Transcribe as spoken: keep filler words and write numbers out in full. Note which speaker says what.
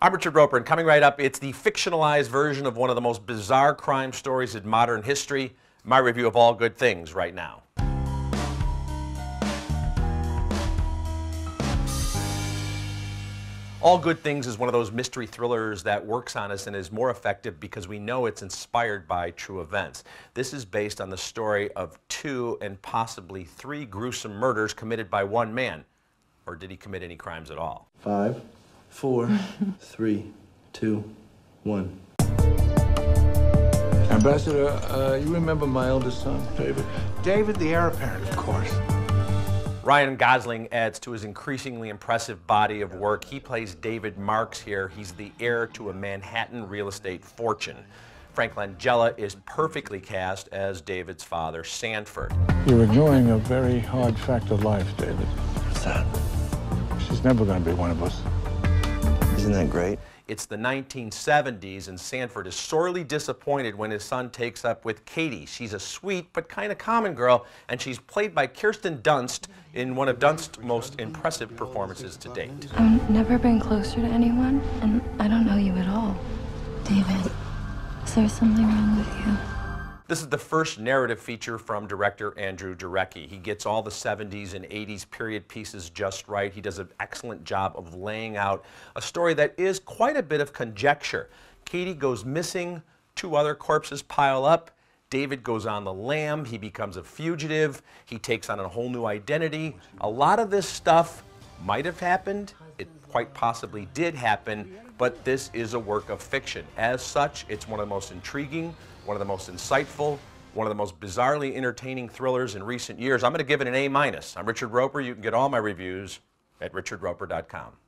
Speaker 1: I'm Richard Roper, and coming right up, it's the fictionalized version of one of the most bizarre crime stories in modern history. My review of All Good Things right now. All Good Things is one of those mystery thrillers that works on us and is more effective because we know it's inspired by true events. This is based on the story of two and possibly three gruesome murders committed by one man. Or did he commit any crimes at all?
Speaker 2: Five, four, three, two, one.
Speaker 3: Ambassador, uh, you remember my eldest son, David?
Speaker 4: David, the heir apparent, of course.
Speaker 1: Ryan Gosling adds to his increasingly impressive body of work. He plays David Marks here. He's the heir to a Manhattan real estate fortune. Frank Langella is perfectly cast as David's father, Sanford.
Speaker 3: You're ignoring a very hard fact of life, David.
Speaker 2: What's that?
Speaker 3: She's never going to be one of us.
Speaker 2: Isn't that great?
Speaker 1: It's the nineteen seventies, and Sanford is sorely disappointed when his son takes up with Katie. She's a sweet but kind of common girl, and she's played by Kirsten Dunst in one of Dunst's most impressive performances to date.
Speaker 5: I've never been closer to anyone, and I don't know you at all. David, is there something wrong with you?
Speaker 1: This is the first narrative feature from director Andrew Jarecki. He gets all the seventies and eighties period pieces just right. He does an excellent job of laying out a story that is quite a bit of conjecture. Katie goes missing, two other corpses pile up, David goes on the lam, he becomes a fugitive, he takes on a whole new identity. A lot of this stuff might have happened, it quite possibly did happen, but this is a work of fiction. As such, it's one of the most intriguing, one of the most insightful, one of the most bizarrely entertaining thrillers in recent years. I'm going to give it an A minus. I'm Richard Roper. You can get all my reviews at richard roper dot com.